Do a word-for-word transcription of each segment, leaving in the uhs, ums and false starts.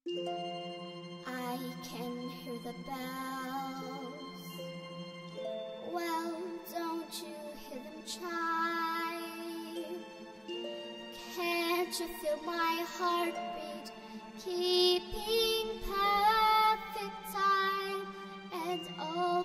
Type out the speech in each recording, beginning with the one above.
I can hear the bells. Well, don't you hear them chime? Can't you feel my heartbeat keeping perfect time? And all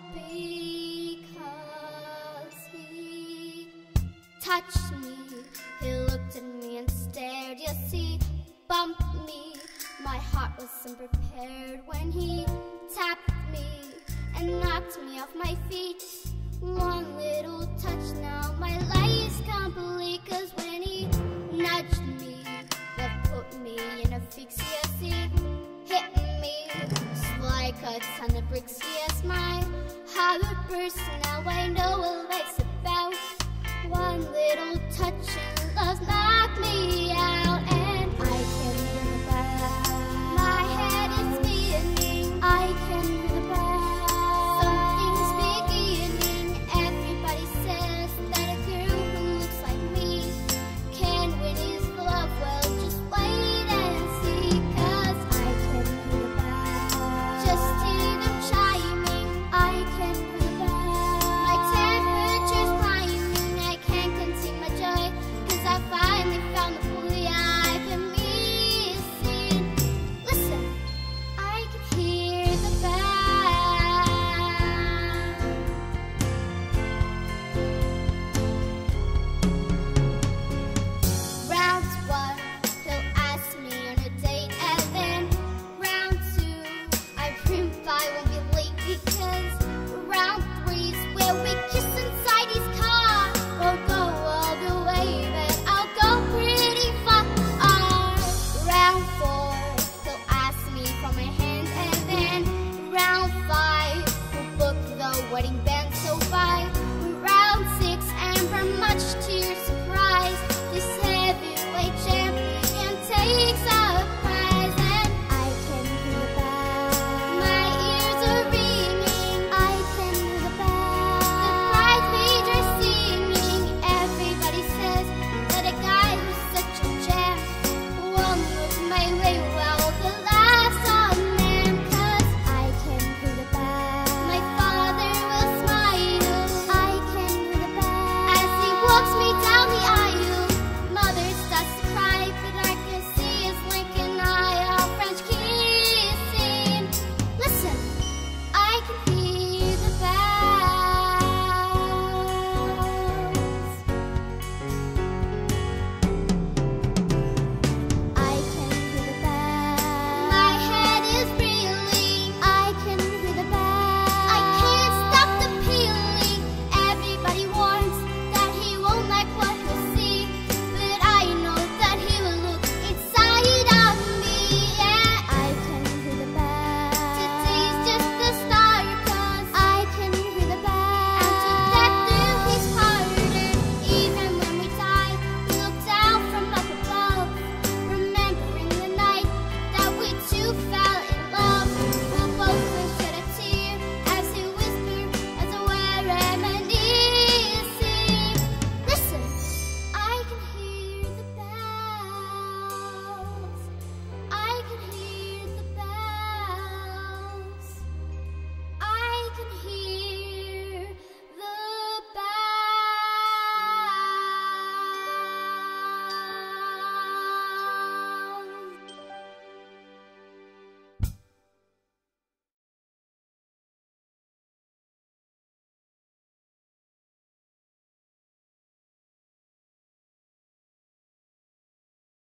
because he touched me. He looked at me and stared. Yes, he bumped me. My heart was unprepared when he tapped me and knocked me off my feet. One little touch, now my life is complete. Cause when he nudged me, that put me in a fix. Yes, he hit me just like a ton of bricks. Yes, my heart would burst. Now I know